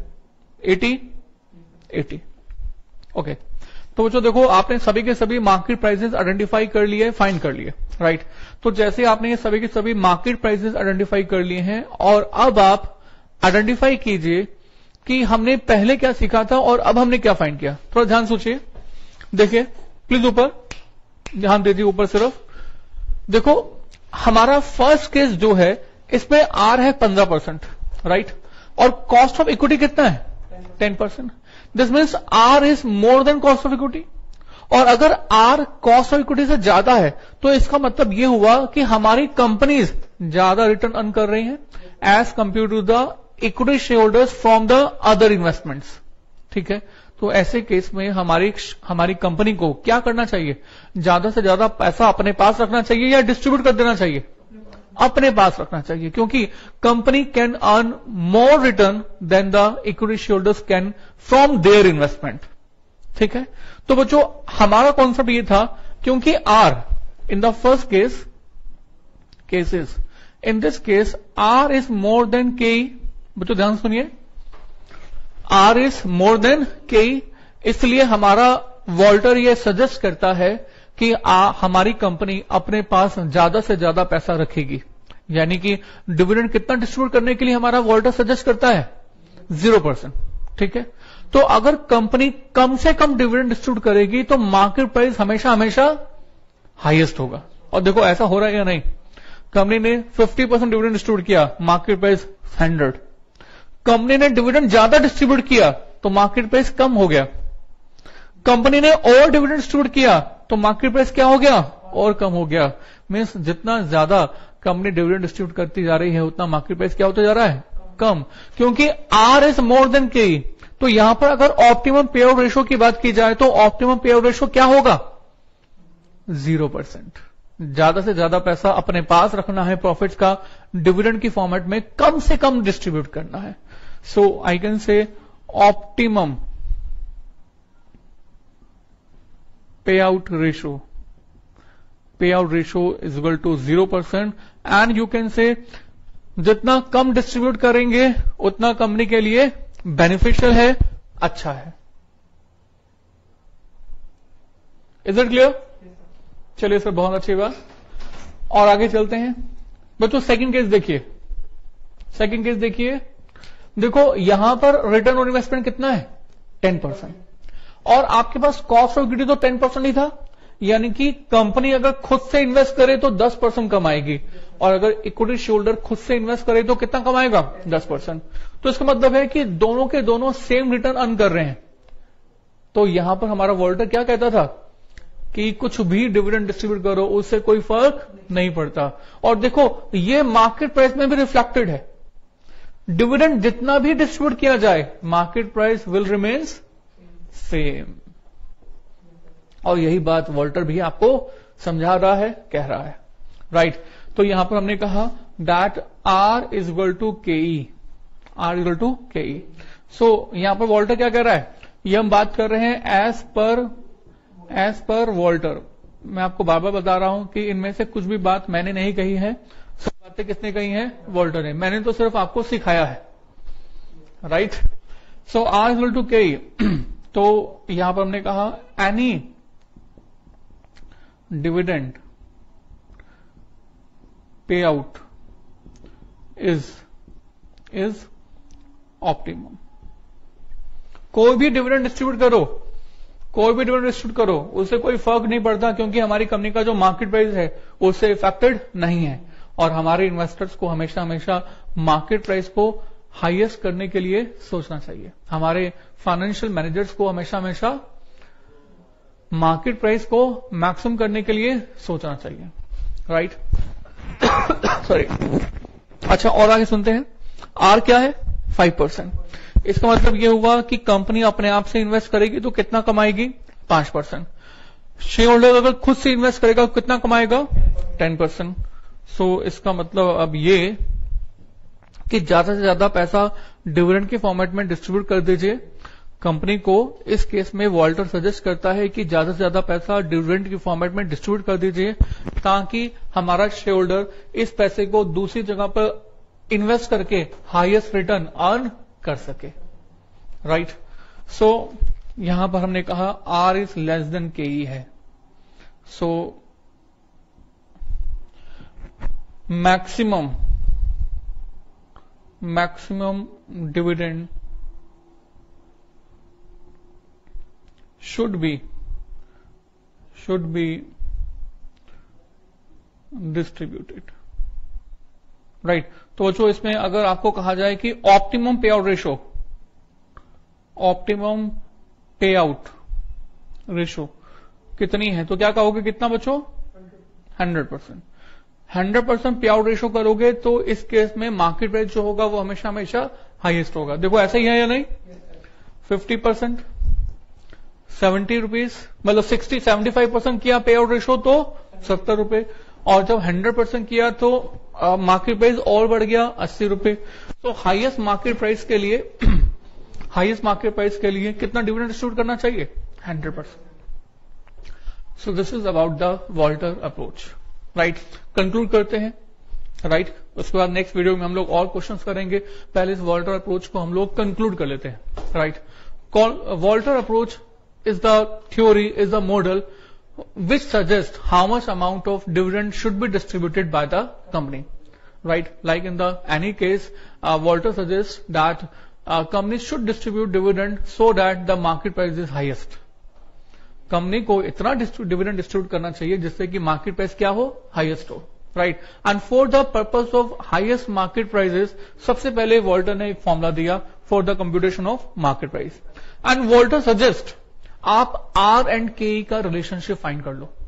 80. ओके. तो बच्चों देखो आपने सभी के सभी मार्केट प्राइसेस आइडेंटिफाई कर लिए, फाइंड कर लिए. राइट. तो जैसे आपने ये सभी के सभी मार्केट प्राइसेस आइडेंटिफाई कर लिए हैं और अब आप आइडेंटिफाई कीजिए कि हमने पहले क्या सीखा था और अब हमने क्या फाइंड किया. थोड़ा ध्यान सोचिए. देखिए प्लीज ऊपर ध्यान दे दीजिए. ऊपर सिर्फ देखो हमारा फर्स्ट केस जो है इसमें आर है 15%. राइट. और कॉस्ट ऑफ इक्विटी कितना है 10%. This means R is more than cost of equity. और अगर आर कॉस्ट ऑफ इक्विटी से ज्यादा है तो इसका मतलब यह हुआ कि हमारी कंपनीज ज्यादा रिटर्न अर्न कर रही हैं as compare to the equity share holders from the other investments. ठीक है. तो ऐसे केस में हमारी कंपनी को क्या करना चाहिए. ज्यादा से ज्यादा पैसा अपने पास रखना चाहिए या डिस्ट्रीब्यूट कर देना चाहिए. अपने पास रखना चाहिए क्योंकि company can earn more return than the equity share holders can from their investment. ठीक है. तो बच्चों हमारा कॉन्सेप्ट ये था क्योंकि R in the first cases in this case R is more than K. बच्चों ध्यान सुनिए. आर इज मोर देन के. इसलिए हमारा वॉल्टर ये सजेस्ट करता है कि हमारी कंपनी अपने पास ज्यादा से ज्यादा पैसा रखेगी. यानी कि डिविडेंड कितना डिस्ट्रीब्यूट करने के लिए हमारा वॉल्टर सजेस्ट करता है 0%. ठीक है. तो अगर कंपनी कम से कम डिविडेंड डिस्ट्रीब्यूट करेगी तो मार्केट प्राइस हमेशा हमेशा हाईएस्ट होगा. और देखो ऐसा हो रहा है या नहीं. कंपनी ने 50% डिविडेंड डिस्ट्रीब्यूट किया, मार्केट प्राइस 100. कंपनी ने डिविडेंड ज्यादा डिस्ट्रीब्यूट किया तो मार्केट प्राइस कम हो गया. कंपनी ने और डिविडेंड डिस्ट्रीब्यूट किया तो मार्केट प्राइस क्या हो गया और कम हो गया. मीन्स जितना ज्यादा कंपनी डिविडेंड डिस्ट्रीब्यूट करती जा रही है उतना मार्केट प्राइस क्या होता जा रहा है कम, क्योंकि आर इज मोर देन के। तो यहां पर अगर ऑप्टिमम पे आउट रेशो की बात की जाए तो ऑप्टिमम पे आउट रेशो क्या होगा? 0%। ज्यादा से ज्यादा पैसा अपने पास रखना है, प्रॉफिट्स का डिविडेंड की फॉर्मेट में कम से कम डिस्ट्रीब्यूट करना है। So I can say optimum pay out ratio is equal to 0%। And you can say जितना कम डिस्ट्रीब्यूट करेंगे उतना कंपनी के लिए बेनिफिशियल है, अच्छा है। Is it clear? चलिए सर, बहुत अच्छी बात। और आगे चलते हैं बच्चों। सेकंड केस देखिए, सेकंड केस देखिए। देखो यहां पर रिटर्न ऑन इन्वेस्टमेंट कितना है? 10%। और आपके पास कॉस्ट ऑफ इक्विटी तो 10% ही था, यानी कि कंपनी अगर खुद से इन्वेस्ट करे तो 10% कमाएगी, और अगर इक्विटी शेयरहोल्डर खुद से इन्वेस्ट करे तो कितना कमाएगा? 10%। तो इसका मतलब है कि दोनों के दोनों सेम रिटर्न अर्न कर रहे हैं। तो यहां पर हमारा वॉल्टर क्या कहता था कि कुछ भी डिविडेंड डिस्ट्रीब्यूट करो उससे कोई फर्क नहीं पड़ता। और देखो ये मार्केट प्राइस में भी रिफ्लेक्टेड है। डिविडेंड जितना भी डिस्ट्रीब्यूट किया जाए market price will remains same. और यही बात वॉल्टर भी आपको समझा रहा है, कह रहा है, राइट। तो यहां पर हमने कहा that R is equal to K E, are equal to K ई। सो यहां पर वॉल्टर क्या कह रहा है? ये हम बात कर रहे हैं एज पर वॉल्टर। मैं आपको बार बार बता रहा हूं कि इनमें से कुछ भी बात मैंने नहीं कही है, सब बातें किसने कही है? वॉल्टर ने। मैंने तो सिर्फ आपको सिखाया है, right. So R equal to K E. तो यहां पर हमने कहा any dividend pay out is optimum. कोई भी डिविडेंड डिस्ट्रीब्यूट करो, उससे कोई फर्क नहीं पड़ता, क्योंकि हमारी कंपनी का जो मार्केट प्राइस है उससे इफेक्टेड नहीं है। और हमारे इन्वेस्टर्स को हमेशा हमेशा मार्केट प्राइस को हाईएस्ट करने के लिए सोचना चाहिए। हमारे फाइनेंशियल मैनेजर्स को हमेशा हमेशा मार्केट प्राइस को मैक्सिमम करने के लिए सोचना चाहिए, राइट। सॉरी। अच्छा, और आगे सुनते हैं। आर क्या है? 5%। इसका मतलब यह हुआ कि कंपनी अपने आप से इन्वेस्ट करेगी तो कितना कमाएगी? 5%। शेयर होल्डर अगर खुद से इन्वेस्ट करेगा तो कितना कमाएगा? 10%। सो इसका मतलब अब ये कि ज्यादा से ज्यादा पैसा डिविडेंड के फॉर्मेट में डिस्ट्रीब्यूट कर दीजिए। कंपनी को इस केस में वॉल्टर सजेस्ट करता है कि ज्यादा से ज्यादा पैसा डिविडेंड के फॉर्मेट में डिस्ट्रीब्यूट कर दीजिए, ताकि हमारा शेयर होल्डर इस पैसे को दूसरी जगह पर इन्वेस्ट करके हाईएस्ट रिटर्न अर्न कर सके, राइट। सो यहां पर हमने कहा are is less than K E है। सो maximum dividend should be distributed, right. तो बच्चों इसमें अगर आपको कहा जाए कि ऑप्टिमम पे आउट रेशो कितनी है, तो क्या कहोगे? कितना बच्चों? 100%। 100% पे आउट रेशो करोगे तो इस केस में मार्केट प्राइस जो होगा वो हमेशा हमेशा हाईएस्ट होगा। देखो ऐसा ही है या नहीं? 50%, 70 रुपीज, मतलब 75% किया पे आउट रेशो तो 70 रुपए, और जब 100% किया तो मार्केट प्राइस और बढ़ गया 80 रुपए। तो हाईएस्ट मार्केट प्राइस के लिए कितना डिविडेंड डिस्ट्रीब्यूट करना चाहिए? 100%। So this is about the Walter approach, right. Conclude करते हैं, राइट। उसके बाद नेक्स्ट वीडियो में हम लोग और क्वेश्चंस करेंगे। पहले इस वॉल्टर अप्रोच को हम लोग कंक्लूड कर लेते हैं, right. Walter approach is the theory, is the model which suggests how much amount of dividend should be distributed by the company, right? Like in the any case, Walter suggests that companies should distribute dividend so that the market price is highest. Company को इतना dividend distribute करना चाहिए जिससे कि market price क्या हो? Highest हो, right. And for the purpose of highest market prices, सबसे पहले वॉल्टर ने एक फॉर्मूला दिया for the computation of market price. And Walter suggest आप आर एंड के का रिलेशनशिप फाइंड कर लो।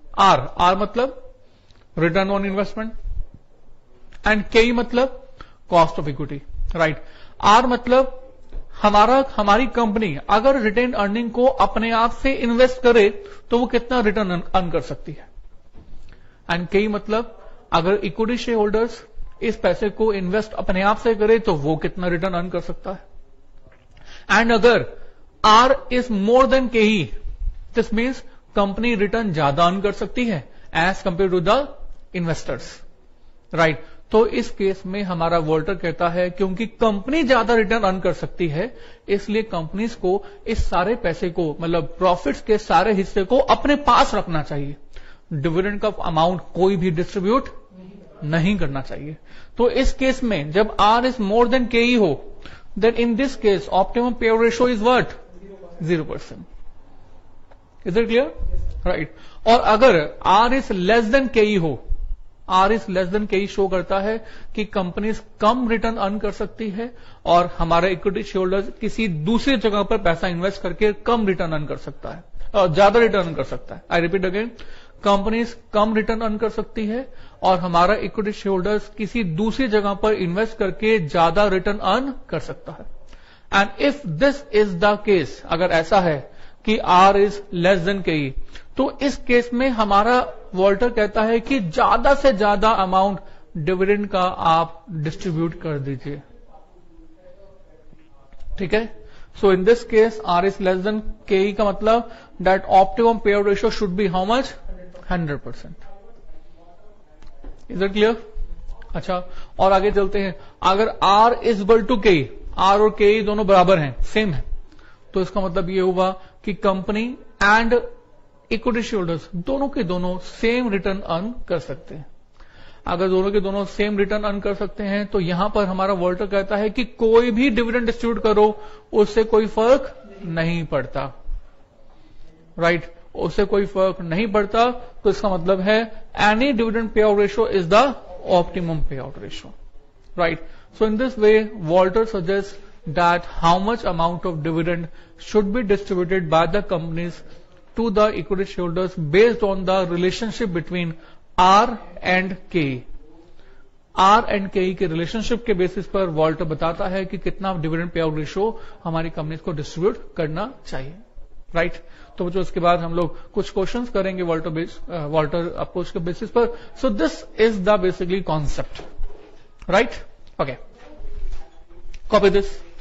आर मतलब return on investment, and K मतलब cost of equity, right. R मतलब हमारी कंपनी अगर रिटेन अर्निंग को अपने आप से इन्वेस्ट करे तो वो कितना रिटर्न अर्न कर सकती है। एंड के मतलब अगर इक्विटी शेयर होल्डर्स इस पैसे को इन्वेस्ट अपने आप से करे तो वो कितना रिटर्न अर्न कर सकता है। एंड अगर are is more than K E, this means company return ज्यादा अर्न कर सकती है as compare to the investors, right. तो इस केस में हमारा वॉल्टर कहता है क्योंकि कंपनी ज्यादा रिटर्न अर्न कर सकती है इसलिए कंपनीज को इस सारे पैसे को मतलब प्रॉफिट्स के सारे हिस्से को अपने पास रखना चाहिए। डिविडेंड का अमाउंट कोई भी डिस्ट्रीब्यूट नहीं करना चाहिए। तो इस केस में जब are is more than K E हो then in this case optimum payout ratio is what 0%। Is it clear, right. और अगर are is less than K E हो, are is less than K E show करता है कि companies कम return earn कर सकती है और हमारा इक्विटी शेयर होल्डर्स किसी दूसरी जगह पर पैसा इन्वेस्ट करके कम रिटर्न अर्न कर सकता है और ज्यादा रिटर्न कर सकता है। आई रिपीट अगेन, कंपनीज कम रिटर्न अर्न कर सकती है और हमारा इक्विटी शेयर होल्डर्स किसी दूसरी जगह पर इन्वेस्ट करके ज्यादा रिटर्न अर्न कर सकता है। And if this is the case, अगर ऐसा है कि are is less than K E, तो इस केस में हमारा वॉल्टर कहता है कि ज्यादा से ज्यादा अमाउंट डिविडेंड का आप डिस्ट्रीब्यूट कर दीजिए, ठीक है। So in this case R is less than K E का मतलब that optimum pay out ratio should be how much 100%। Is it clear? अच्छा, और आगे चलते हैं। अगर are is equal to K E, are और के ई दोनों बराबर हैं, सेम है, तो इसका मतलब ये हुआ कि company and equity share holders दोनों के दोनों सेम रिटर्न अर्न कर सकते हैं। अगर दोनों के दोनों सेम रिटर्न अर्न कर सकते हैं तो यहां पर हमारा वॉल्टर कहता है कि कोई भी डिविडेंड डिस्ट्रीब्यूट करो उससे कोई फर्क नहीं पड़ता, राइट। उससे कोई फर्क नहीं पड़ता तो इसका मतलब है any dividend pay out ratio is the optimum pay out ratio, right. So in this way Walter suggest that how much amount of dividend should be distributed by the companies to the equity shareholders based on the relationship between R and K. R and K के relationship के basis पर Walter बताता है कि कितना dividend pay out ratio हमारी companies को distribute करना चाहिए, राइट। तो जो इसके बाद हम लोग कुछ क्वेश्चंस करेंगे वॉल्टर अप्रोच के बेसिस पर। So this is the basically concept, right. Okay, copy this.